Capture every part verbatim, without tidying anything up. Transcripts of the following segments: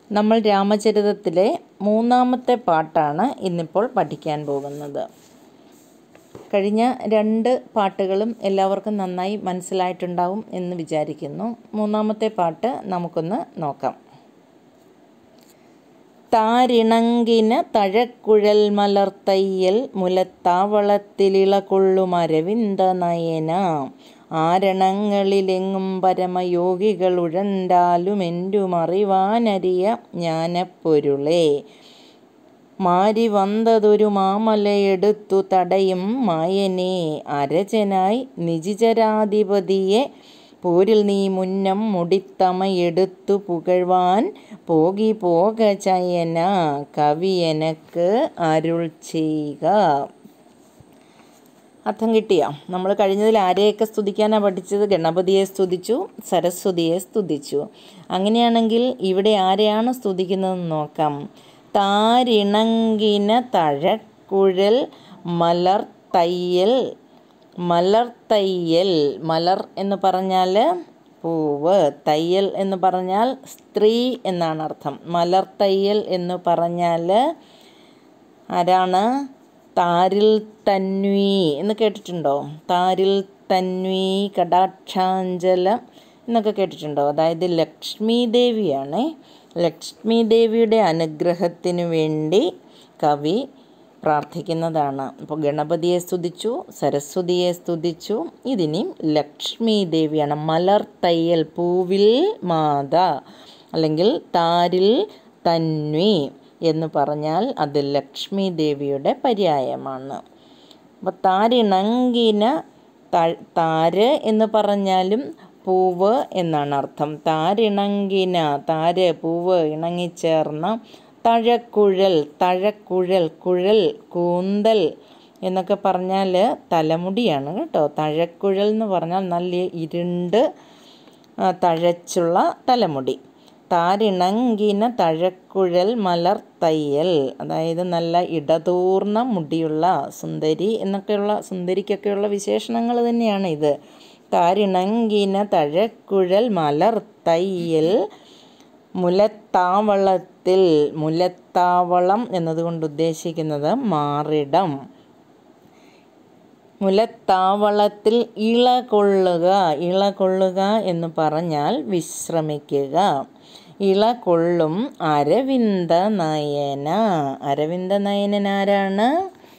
നമ്മൾ രാമചരിതത്തിലെ മൂന്നാമത്തെ പാട്ടാണ് ഇന്നിപ്പോൾ പഠിക്കാൻ പോകുന്നത്. കഴിഞ്ഞ രണ്ട് പാട്ടുകളും എല്ലാവർക്കും നന്നായി മനസ്സിലായിട്ടുണ്ടാവും എന്ന് വിചാരിക്കുന്നു. മൂന്നാമത്തെ പാട്ട് നമുക്കൊന്ന് നോക്കാം. താരിണങ്കിന തഴക്കുഴൽ മലർത്തയ്യൽ മുലത്താവളത്തിലിളകൊള്ളും അരവിന്ദ നയന ആരണങ്ങളിലെങ്ങും പരമയോഗികൾ ഉഴണ്ടാലും എന്റുമറിവാനറിയ ജ്ഞാനപ്പൊരുളേ മാരി വന്നതൊരു മാമലയെടുത്തു തടയും മായനെ അരചനായി നിജിചരാധിപതിയെ പോരിൽ നീ മുന്നം മുടിത്തമയെടുത്തു പുകഴ്വാൻ പോകി പോക ചയന കവിയനക്ക് അരുൾ ചെയ്യുക. അർത്ഥം കിട്ടിയോ? നമ്മൾ കഴിഞ്ഞതിൽ ആരെയൊക്കെ സ്തുതിക്കാനാണ് പഠിച്ചത്? ഗണപതിയെ സ്തുതിച്ചു, സരസ്വതിയെ സ്തുതിച്ചു. അങ്ങനെയാണെങ്കിൽ ഇവിടെ ആരെയാണ് സ്തുതിക്കുന്നതെന്ന് നോക്കാം. താരിണങ്കിന തഴക്കുഴൽ മലർ തയ്യൽ. മലർ തയ്യൽ, മലർ എന്ന് പറഞ്ഞാൽ പൂവ്, തയ്യൽ എന്ന് പറഞ്ഞാൽ സ്ത്രീ എന്നാണ് അർത്ഥം. മലർ തയ്യൽ എന്ന് പറഞ്ഞാൽ ആരാണ്? താരിൽ തന്വി എന്ന് കേട്ടിട്ടുണ്ടോ? താരിൽ തന്വി കടാക്ഷാഞ്ചലം എന്നൊക്കെ കേട്ടിട്ടുണ്ടോ? അതായത് ലക്ഷ്മി ദേവിയാണ്. ലക്ഷ്മി ദേവിയുടെ അനുഗ്രഹത്തിനു വേണ്ടി കവി പ്രാർത്ഥിക്കുന്നതാണ്. അപ്പോൾ ഗണപതിയെ സ്തുതിച്ചു, സരസ്വതിയെ സ്തുതിച്ചു, ഇതിനി ലക്ഷ്മി ദേവിയാണ്. മലർ തയ്യൽ, പൂവിൽ മാത അല്ലെങ്കിൽ താരിൽ തന്വി എന്ന് പറഞ്ഞാൽ അത് ലക്ഷ്മി ദേവിയുടെ പര്യായമാണ്. അപ്പോൾ താരിണങ്കിന, താര് എന്ന് പറഞ്ഞാലും പൂവ് എന്നാണ് അർത്ഥം. താരിണങ്കിന, താര് പൂവ് ഇണങ്ങിച്ചേർന്ന, തഴക്കുഴൽ, തഴക്കുഴൽ കുഴൽ കൂന്തൽ എന്നൊക്കെ പറഞ്ഞാൽ തലമുടിയാണ് കേട്ടോ. തഴക്കുഴൽ എന്ന് പറഞ്ഞാൽ നല്ല ഇരുണ്ട് തഴച്ചുള്ള തലമുടി. താരിണങ്കിന തഴക്കുഴൽ മലർ തയ്യൽ, അതായത് നല്ല ഇടതൂർന്ന മുടിയുള്ള സുന്ദരി എന്നൊക്കെയുള്ള, സുന്ദരിക്കൊക്കെയുള്ള വിശേഷണങ്ങൾ തന്നെയാണ് ഇത്. താരിണങ്കിന തഴക്കുഴൽ മലർ തയ്യൽ മുലത്താവളത്തിൽ, മുലത്താവളം എന്നതുകൊണ്ട് ഉദ്ദേശിക്കുന്നത് മാറിടം. മുലത്താവളത്തിൽ ഇള കൊള്ളുക, ഇള കൊള്ളുക എന്ന് പറഞ്ഞാൽ വിശ്രമിക്കുക. ഇള കൊള്ളും അരവിന്ദ നയന. അരവിന്ദ നയനൻ ആരാണ്?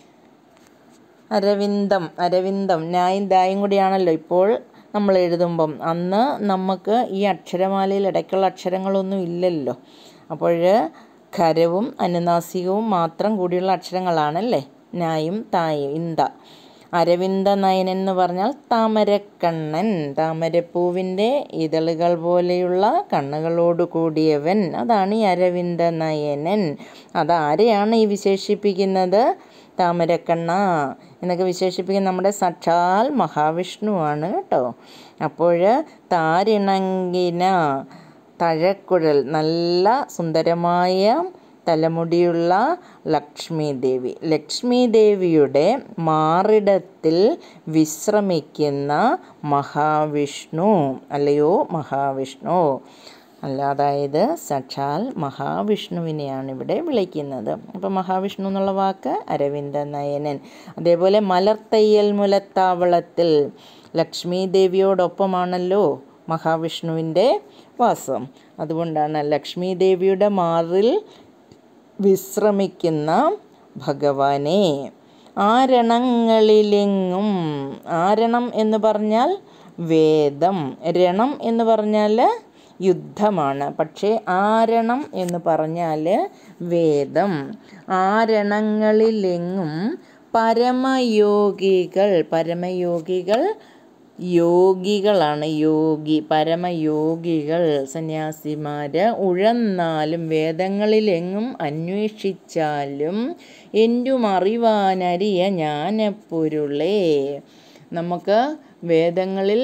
അരവിന്ദം, അരവിന്ദം നായും ദായും കൂടിയാണല്ലോ ഇപ്പോൾ നമ്മൾ എഴുതുമ്പം. അന്ന് നമുക്ക് ഈ അക്ഷരമാലയിൽ ഇടയ്ക്കുള്ള അക്ഷരങ്ങളൊന്നും ഇല്ലല്ലോ. അപ്പോൾ ഖരവും അനുനാസികവും മാത്രം കൂടിയുള്ള അക്ഷരങ്ങളാണല്ലേ നായും തായും. ഇന്ത. അരവിന്ദ നയനൻ എന്ന് പറഞ്ഞാൽ താമരക്കണ്ണൻ, താമരപ്പൂവിൻ്റെ ഇതളുകൾ പോലെയുള്ള കണ്ണുകളോട് കൂടിയവൻ, അതാണ് ഈ അരവിന്ദ നയനൻ. അതാരെയാണ് ഈ വിശേഷിപ്പിക്കുന്നത്? താമരക്കണ്ണ എന്നൊക്കെ വിശേഷിപ്പിക്കുന്ന നമ്മുടെ സാക്ഷാൽ മഹാവിഷ്ണുവാണ് കേട്ടോ. അപ്പോൾ താരിണങ്കിന തഴക്കുഴൽ, നല്ല സുന്ദരമായ തലമുടിയുള്ള ലക്ഷ്മി ദേവി, ലക്ഷ്മി ദേവിയുടെ മാറിടത്തിൽ വിശ്രമിക്കുന്ന മഹാവിഷ്ണു, അല്ലയോ മഹാവിഷ്ണു അല്ല, അതായത് സാക്ഷാൽ മഹാവിഷ്ണുവിനെയാണ് ഇവിടെ വിളിക്കുന്നത്. അപ്പോൾ മഹാവിഷ്ണു എന്നുള്ള വാക്ക് അരവിന്ദ നയനൻ. അതേപോലെ മലർത്തയ്യൽ മുലത്താവളത്തിൽ, ലക്ഷ്മി ദേവിയോടൊപ്പമാണല്ലോ മഹാവിഷ്ണുവിൻ്റെ വാസം. അതുകൊണ്ടാണ് ലക്ഷ്മി ദേവിയുടെ മാറിൽ വിശ്രമിക്കുന്ന ഭഗവാനെ. ആരണങ്ങളിലെങ്ങും, ആരണം എന്ന് പറഞ്ഞാൽ വേദം, രണം എന്ന് പറഞ്ഞാൽ യുദ്ധമാണ്. പക്ഷേ ആരണം എന്ന് പറഞ്ഞാൽ വേദം. ആരണങ്ങളിലെങ്ങും പരമയോഗികൾ, പരമയോഗികൾ യോഗികളാണ്, യോഗി, പരമയോഗികൾ സന്യാസിമാർ ഉഴന്നാലും വേദങ്ങളിലെങ്ങും അന്വേഷിച്ചാലും എന്റും അറിവാനറിയ ജ്ഞാനപ്പൊരുളേ. നമുക്ക് വേദങ്ങളിൽ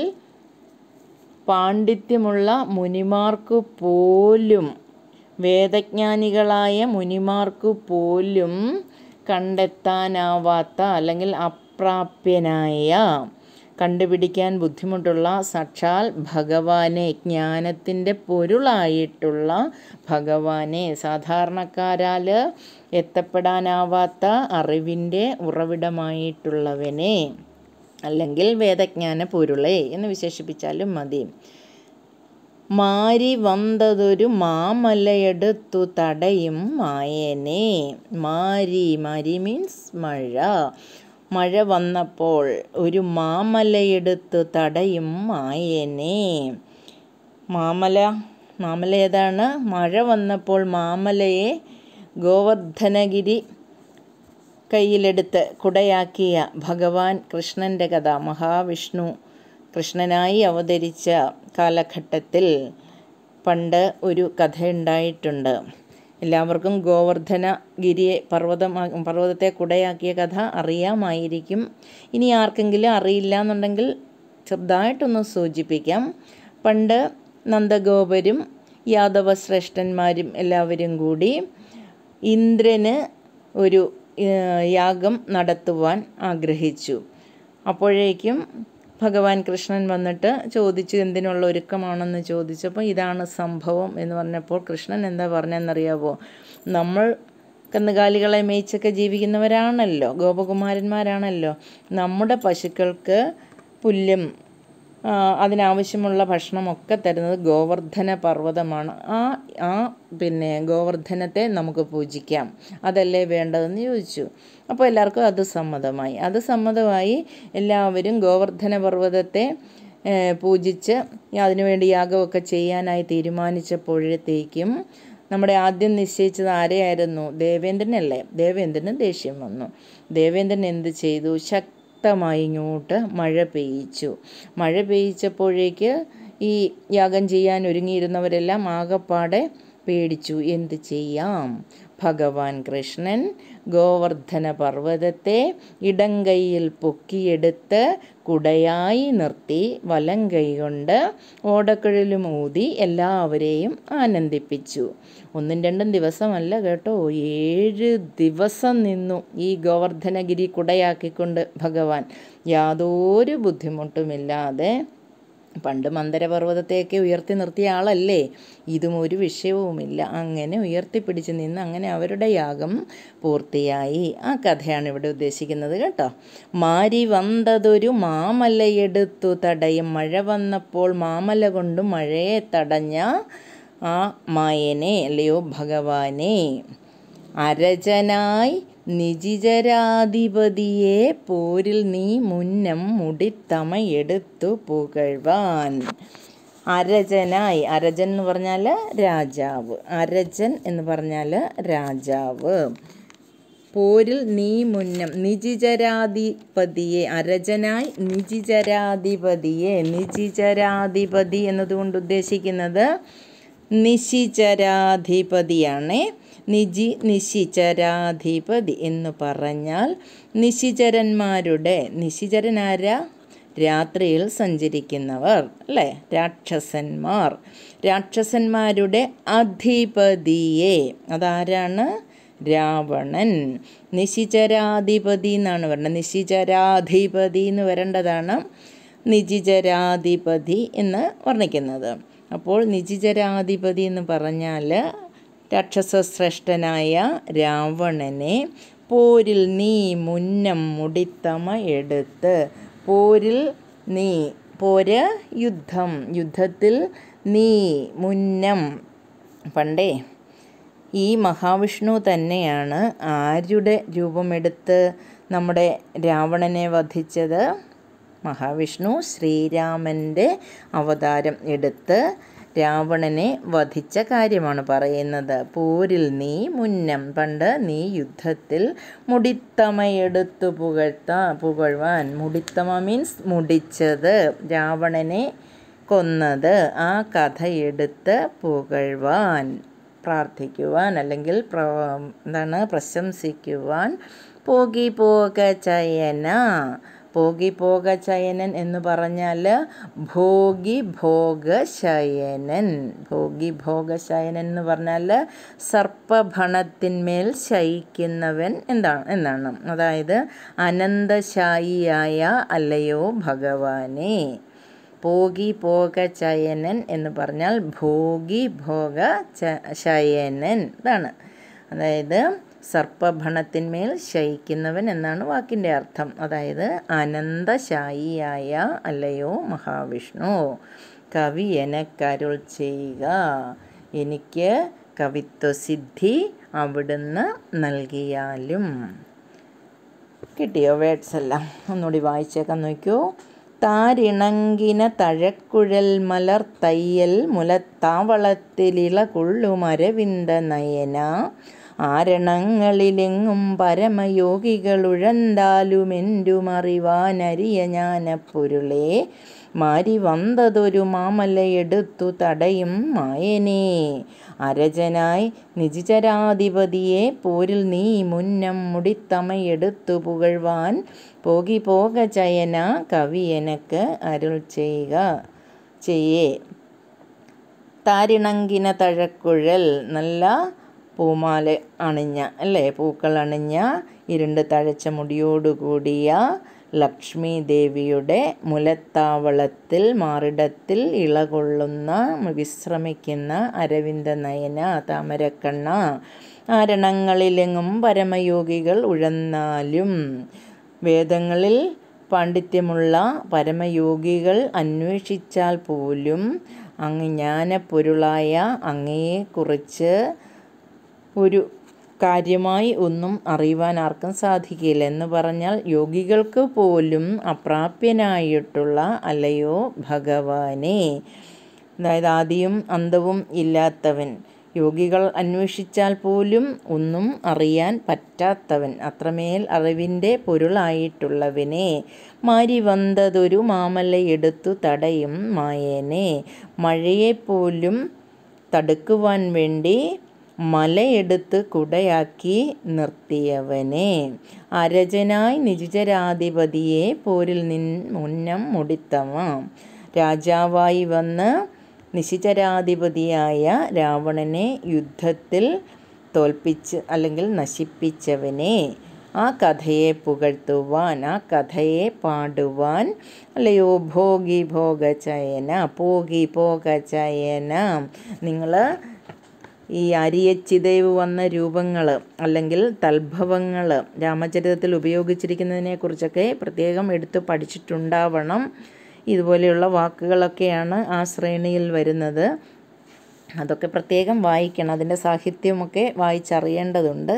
പാണ്ഡിത്യമുള്ള മുനിമാർക്ക് പോലും, വേദജ്ഞാനികളായ മുനിമാർക്ക് പോലും കണ്ടെത്താനാവാത്ത അല്ലെങ്കിൽ അപ്രാപ്യനായ കണ്ടുപിടിക്കാൻ ബുദ്ധിമുട്ടുള്ള സാക്ഷാൽ ഭഗവാനെ, ജ്ഞാനത്തിൻ്റെ പൊരുളായിട്ടുള്ള ഭഗവാനെ, സാധാരണക്കാരാൽ എത്തപ്പെടാനാവാത്ത അറിവിൻ്റെ ഉറവിടമായിട്ടുള്ളവനെ, അല്ലെങ്കിൽ വേദജ്ഞാന പൊരുളെ എന്ന് വിശേഷിപ്പിച്ചാലും മതി. മാരി വന്നതൊരു മാമലയെടുത്തു തടയും മായനെ. മാരി, മാരി മീൻസ് മഴ. മഴ വന്നപ്പോൾ ഒരു മാമലയെടുത്തു തടയും മായനെ. മാമല, മാമല ഏതാണ്? മഴ വന്നപ്പോൾ മാമലയെ ഗോവർദ്ധനഗിരി കയ്യിലെടുത്ത് കുടയാക്കിയ ഭഗവാൻ കൃഷ്ണൻ്റെ കഥ, മഹാവിഷ്ണു കൃഷ്ണനായി അവതരിച്ച കാലഘട്ടത്തിൽ പണ്ട് ഒരു കഥ ഉണ്ടായിട്ടുണ്ട്. എല്ലാവർക്കും ഗോവർദ്ധനഗിരിയെ പർവ്വതം പർവ്വതത്തെ കുടയാക്കിയ കഥ അറിയാമായിരിക്കും. ഇനി ആർക്കെങ്കിലും അറിയില്ല എന്നുണ്ടെങ്കിൽ ചെറുതായിട്ടൊന്ന് സൂചിപ്പിക്കാം. പണ്ട് നന്ദഗോപരും യാദവ ശ്രേഷ്ഠന്മാരും എല്ലാവരും കൂടി ഇന്ദ്രന് ഒരു യാഗം നടത്തുവാൻ ആഗ്രഹിച്ചു. അപ്പോഴേക്കും ഭഗവാൻ കൃഷ്ണൻ വന്നിട്ട് ചോദിച്ചു, എന്തിനുള്ള ഒരുക്കമാണെന്ന് ചോദിച്ചപ്പോൾ ഇതാണ് സംഭവം എന്ന് പറഞ്ഞപ്പോൾ കൃഷ്ണൻ എന്താ പറഞ്ഞതെന്നറിയാവോ? നമ്മൾ കന്നുകാലികളെ മേയിച്ചൊക്കെ ജീവിക്കുന്നവരാണല്ലോ, ഗോപകുമാരന്മാരാണല്ലോ. നമ്മുടെ പശുക്കൾക്ക് പുല്ലും അതിനാവശ്യമുള്ള ഭക്ഷണമൊക്കെ തരുന്നത് ഗോവർദ്ധന പർവ്വതമാണ്. ആ ആ പിന്നെ ഗോവർദ്ധനത്തെ നമുക്ക് പൂജിക്കാം, അതല്ലേ വേണ്ടതെന്ന് ചോദിച്ചു. അപ്പോൾ എല്ലാവർക്കും അത് സമ്മതമായി. അത് സമ്മതമായി എല്ലാവരും ഗോവർദ്ധന പർവ്വതത്തെ പൂജിച്ച് അതിനുവേണ്ടി യാഗമൊക്കെ ചെയ്യാനായി തീരുമാനിച്ചപ്പോഴത്തേക്കും നമ്മുടെ ആദ്യം നിശ്ചയിച്ചത് ആരെയായിരുന്നു? ദേവേന്ദ്രനല്ലേ. ദേവേന്ദ്രന് ദേഷ്യം വന്നു. ദേവേന്ദ്രൻ എന്ത് ചെയ്തു? ശക്തി ശക്തമായി ഇങ്ങോട്ട് മഴ പെയ്യിച്ചു. മഴ പെയ്യിച്ചപ്പോഴേക്ക് ഈ യാഗം ചെയ്യാൻ ഒരുങ്ങിയിരുന്നവരെല്ലാം ആകപ്പാടെ പേടിച്ചു. എന്ത് ചെയ്യാം? ഭഗവാൻ കൃഷ്ണൻ ഗോവർദ്ധന പർവ്വതത്തെ ഇടങ്കൈയിൽ പൊക്കിയെടുത്ത് കുടയായി നിർത്തി വലം കൈകൊണ്ട് ഓടക്കുഴലും ഊതി എല്ലാവരെയും ആനന്ദിപ്പിച്ചു. ഒന്നും രണ്ടും ദിവസമല്ല കേട്ടോ, ഏഴ് ദിവസം നിന്നു ഈ ഗോവർദ്ധനഗിരി കുടയാക്കിക്കൊണ്ട് ഭഗവാൻ യാതൊരു ബുദ്ധിമുട്ടുമില്ലാതെ. പണ്ട് മന്ദരപർവ്വതത്തെയൊക്കെ ഉയർത്തി നിർത്തിയ ആളല്ലേ, ഇതും ഒരു വിഷയവുമില്ല. അങ്ങനെ ഉയർത്തിപ്പിടിച്ച് നിന്ന് അങ്ങനെ അവരുടെ യാഗം പൂർത്തിയായി. ആ കഥയാണ് ഇവിടെ ഉദ്ദേശിക്കുന്നത് കേട്ടോ. മാരി വന്നതൊരു മാമലയെടുത്തു തടയും. മഴ വന്നപ്പോൾ മാമല കൊണ്ട് മഴയെ തടഞ്ഞ ആ മായനെ, അല്ലയോ ഭഗവാനെ. അരജനായി നിജിചരാധിപതിയെ പോരിൽ നീ മുന്നം മുടിത്തമയെടുത്തു പുകഴ്വാൻ. അരജനായി, അരജൻ എന്ന് പറഞ്ഞാൽ രാജാവ്, അരജൻ എന്ന് പറഞ്ഞാൽ രാജാവ്. പോരിൽ നീ മുന്നം, നിജിചരാധിപതിയെ, അരജനായി നിജിചരാധിപതിയെ. നിജിചരാധിപതി എന്നതുകൊണ്ട് ഉദ്ദേശിക്കുന്നത് നിശിചരാധിപതിയാണ്. നിജി നിശിചരാധിപതി എന്ന് പറഞ്ഞാൽ നിശിചരന്മാരുടെ, നിശിചരനാര? രാത്രിയിൽ സഞ്ചരിക്കുന്നവർ അല്ലേ, രാക്ഷസന്മാർ. രാക്ഷസന്മാരുടെ അധിപതിയെ, അതാരാണ്? രാവണൻ. നിശിചരാധിപതി എന്നാണ് പറയുന്നത്. നിശിചരാധിപതി എന്ന് വരേണ്ടതാണ് നിജിചരാധിപതി എന്ന് വർണ്ണിക്കുന്നത്. അപ്പോൾ നിജിചരാധിപതി എന്ന് പറഞ്ഞാൽ രാക്ഷസശ്രേഷ്ഠനായ രാവണനെ പോരിൽ നീ മുന്നം മുടിത്തമ എടുത്ത്. പോരിൽ നീ, പോര് യുദ്ധം, യുദ്ധത്തിൽ നീ മുന്നം. പണ്ടേ ഈ മഹാവിഷ്ണു തന്നെയാണ് ആരുടെ രൂപമെടുത്ത് നമ്മുടെ രാവണനെ വധിച്ചത്? മഹാവിഷ്ണു ശ്രീരാമൻ്റെ അവതാരം എടുത്ത് രാവണനെ വധിച്ച കാര്യമാണ് പറയുന്നത്. പോരിൽ നീ മുന്നം, പണ്ട് നീ യുദ്ധത്തിൽ മുടിത്തമയെടുത്തു പുകഴ്ത്ത പുകഴ്വാൻ. മുടിത്തമ മീൻസ് മുടിച്ചത്, രാവണനെ കൊന്നത്. ആ കഥയെടുത്ത് പുകഴ്വാൻ, പ്രാർത്ഥിക്കുവാൻ അല്ലെങ്കിൽ പ്ര എന്താണ് പ്രശംസിക്കുവാൻ. പോകി പോക ചയന, പോകി പോക ശയനൻ എന്ന് പറഞ്ഞാൽ ഭോഗി ഭോഗശയനൻ. ഭോഗി ഭോഗശയനൻ എന്ന് പറഞ്ഞാൽ സർപ്പഭണത്തിന്മേൽ ശയിക്കുന്നവൻ എന്താണ് എന്നാണ്. അതായത് അനന്തശായിയായ അല്ലയോ ഭഗവാനെ. പോകി പോക ശയനൻ എന്ന് പറഞ്ഞാൽ ഭോഗി ഭോഗ ശയനൻ ഇതാണ്. അതായത് സർപ്പഭണത്തിന്മേൽ ശയിക്കുന്നവൻ എന്നാണ് വാക്കിൻ്റെ അർത്ഥം. അതായത് അനന്തശായിയായ അല്ലയോ മഹാവിഷ്ണു. കവി എനക്കരുൾ ചെയ്യുക, എനിക്ക് കവിത്വസിദ്ധി അവിടുന്ന് നൽകിയാലും. കിട്ടിയോ വേർഡ്സ് എല്ലാം? ഒന്നുകൂടി വായിച്ചേക്കാൻ നോക്കൂ. താരിണങ്കിന തഴക്കുഴൽ മലർ തയ്യൽ മുലത്താവളത്തിലിള കൊള്ളുമരവിന്ദ നയന ആരണങ്ങളിലെങ്ങും പരമയോഗികളുഴന്താലുമെൻ്റുമറിവാനരിയ ജ്ഞാനപ്പൊരുളേ മാരി വന്നതൊരു മാമലയെടുത്തു തടയും മായനേ അരജനായി നിജിചരാധിപതിയെ പോരിൽ നീ മുന്നം മുടിത്തമയെടുത്തു പുകഴ്വാൻ പോകി പോക ചയന കവി എനക്ക് അരുൾ ചെയ്യുക ചെയ്യേ. താരിണങ്കിന തഴക്കുഴൽ നല്ല പൂമാല അണിഞ്ഞ അല്ലേ പൂക്കൾ അണിഞ്ഞ ഇരുണ്ട് തഴച്ച മുടിയോടുകൂടിയ ലക്ഷ്മി ദേവിയുടെ മുലത്താവളത്തിൽ മാറിടത്തിൽ ഇളകൊള്ളുന്ന വിശ്രമിക്കുന്ന അരവിന്ദ നയന താമരക്കണ്ണ ആരണങ്ങളിലെങ്ങും പരമയോഗികൾ ഉഴന്നാലും വേദങ്ങളിൽ പാണ്ഡിത്യമുള്ള പരമയോഗികൾ അന്വേഷിച്ചാൽ പോലും അങ്ങ് ജ്ഞാനപ്പൊരുളായ അങ്ങയെക്കുറിച്ച് ഒരു കാര്യമായി ഒന്നും അറിയുവാൻ ആർക്കും സാധിക്കില്ല. എന്ന് പറഞ്ഞാൽ യോഗികൾക്ക് പോലും അപ്രാപ്യനായിട്ടുള്ള അല്ലയോ ഭഗവാനെ. അതായത് ആദിയും അന്തവും ഇല്ലാത്തവൻ, യോഗികൾ അന്വേഷിച്ചാൽ പോലും ഒന്നും അറിയാൻ പറ്റാത്തവൻ, അത്രമേൽ അറിവിൻ്റെ പൊരുളായിട്ടുള്ളവനെ. മാരി വന്നതൊരു മാമലയെടുത്തു തടയും മായേനെ. മഴയെപ്പോലും തടുക്കുവാൻ വേണ്ടി മലയെടുത്ത് കുടയാക്കി നിർത്തിയവനെ. അരജനായി നിജിചരാധിപതിയെ പോരിൽ നിൻ മുന്നം മുടിത്തമ രാജാവായി വന്ന് നിശിചരാധിപതിയായ രാവണനെ യുദ്ധത്തിൽ തോൽപ്പിച്ച് അല്ലെങ്കിൽ നശിപ്പിച്ചവനെ. ആ കഥയെ പുകഴ്ത്തുവാൻ, ആ കഥയെ പാടുവാൻ അല്ലയോ ഭോഗി ഭോഗചയന. പോകി പോകചയന. നിങ്ങൾ ഈ അരിയച്ചിദേവ് വന്ന രൂപങ്ങൾ അല്ലെങ്കിൽ തൽഭവങ്ങൾ രാമചരിതത്തിൽ ഉപയോഗിച്ചിരിക്കുന്നതിനെക്കുറിച്ചൊക്കെ പ്രത്യേകം എടുത്ത് പഠിച്ചിട്ടുണ്ടാവണം. ഇതുപോലെയുള്ള വാക്കുകളൊക്കെയാണ് ആ ശ്രേണിയിൽ വരുന്നത്. അതൊക്കെ പ്രത്യേകം വായിക്കണം. അതിൻ്റെ സാഹിത്യമൊക്കെ വായിച്ചറിയേണ്ടതുണ്ട്.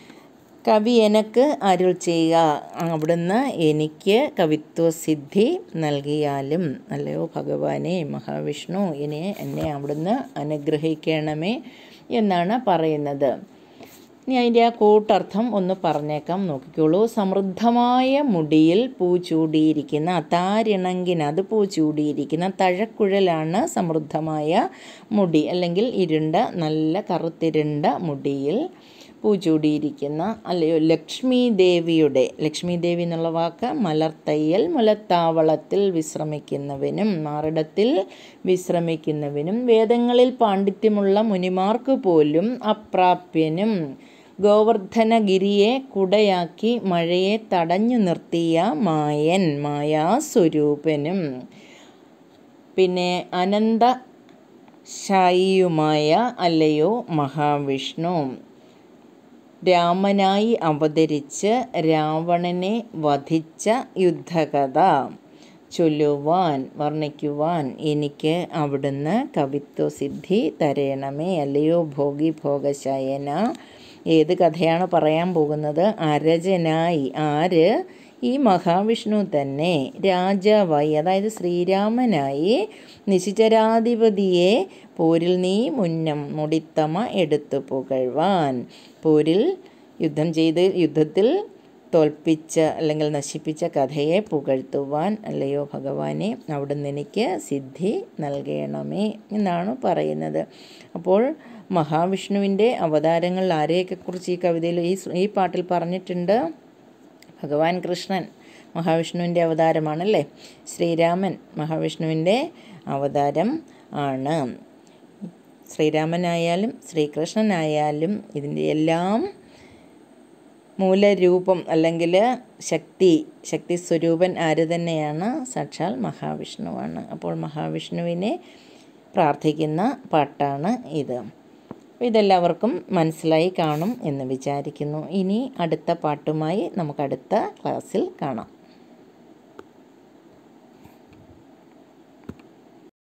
കവി എനക്ക് അരുൾ ചെയ്യുക, അവിടുന്ന് എനിക്ക് കവിത്വസിദ്ധി നൽകിയാലും അല്ലയോ ഭഗവാനെ മഹാവിഷ്ണു, ഇനി എന്നെ അവിടുന്ന് അനുഗ്രഹിക്കണമേ എന്നാണ് പറയുന്നത്. ഇനി അതിൻ്റെ ആ കൂട്ടർത്ഥം ഒന്ന് പറഞ്ഞേക്കാം, നോക്കിക്കോളൂ. സമൃദ്ധമായ മുടിയിൽ പൂ ചൂടിയിരിക്കുന്ന താരിണങ്കിന്, അത് പൂ ചൂടിയിരിക്കുന്ന തഴക്കുഴലാണ് സമൃദ്ധമായ മുടി അല്ലെങ്കിൽ ഇരുണ്ട നല്ല കറുത്തിരുണ്ട മുടിയിൽ പൂ ചൂടിയിരിക്കുന്ന അല്ലയോ ലക്ഷ്മി ദേവിയുടെ, ലക്ഷ്മി ദേവി എന്നുള്ള വാക്ക് മലർത്തയ്യൽ മുലത്താവളത്തിൽ വിശ്രമിക്കുന്നവനും മാറിടത്തിൽ വിശ്രമിക്കുന്നവനും വേദങ്ങളിൽ പാണ്ഡിത്യമുള്ള മുനിമാർക്ക് പോലും അപ്രാപ്യനും ഗോവർദ്ധനഗിരിയെ കുടയാക്കി മഴയെ തടഞ്ഞു നിർത്തിയ മായൻ മായാസ്വരൂപനും പിന്നെ അനന്തശായിയുമായ അല്ലയോ മഹാവിഷ്ണു. രാമനായി അവതരിച്ച് രാവണനെ വധിച്ച യുദ്ധകഥ ചൊല്ലുവാൻ വർണ്ണിക്കുവാൻ എനിക്ക് അവിടുന്ന് കവിത്വസിദ്ധി തരയണമേ അല്ലയോ ഭോഗി ഭോഗശയന. ഏത് കഥയാണ് പറയാൻ പോകുന്നത്? അരജനായി, ആര്? ഈ മഹാവിഷ്ണു തന്നെ രാജാവായി, അതായത് ശ്രീരാമനായി നിശിചരാധിപതിയെ പോരിൽ നീ മുന്നം മുടിത്തമ എടുത്തു പുകഴ്വാൻ, പോരിൽ യുദ്ധം ചെയ്ത് യുദ്ധത്തിൽ തോൽപ്പിച്ച അല്ലെങ്കിൽ നശിപ്പിച്ച കഥയെ പുകഴ്ത്തുവാൻ അല്ലയോ ഭഗവാനെ അവിടുന്ന് എനിക്ക് സിദ്ധി നൽകണമേ എന്നാണ് പറയുന്നത്. അപ്പോൾ മഹാവിഷ്ണുവിൻ്റെ അവതാരങ്ങൾ ആരെയൊക്കെ കുറിച്ച് ഈ കവിതയിൽ ഈ ഈ പാട്ടിൽ പറഞ്ഞിട്ടുണ്ട്? ഭഗവാൻ കൃഷ്ണൻ, മഹാവിഷ്ണുവിൻ്റെ അവതാരമാണല്ലേ. ശ്രീരാമൻ മഹാവിഷ്ണുവിൻ്റെ അവതാരം ആണ്. ശ്രീരാമനായാലും ശ്രീകൃഷ്ണനായാലും ഇതിൻ്റെ എല്ലാം മൂലരൂപം അല്ലെങ്കിൽ ശക്തി ശക്തി സ്വരൂപൻ ആര് തന്നെയാണ്? സാക്ഷാൽ മഹാവിഷ്ണുവാണ്. അപ്പോൾ മഹാവിഷ്ണുവിനെ പ്രാർത്ഥിക്കുന്ന പാട്ടാണ് ഇത്. ഇതെല്ലാവർക്കും മനസ്സിലായി കാണും എന്ന് വിചാരിക്കുന്നു. ഇനി അടുത്ത പാട്ടുമായി നമുക്ക് അടുത്ത ക്ലാസ്സിൽ കാണാം.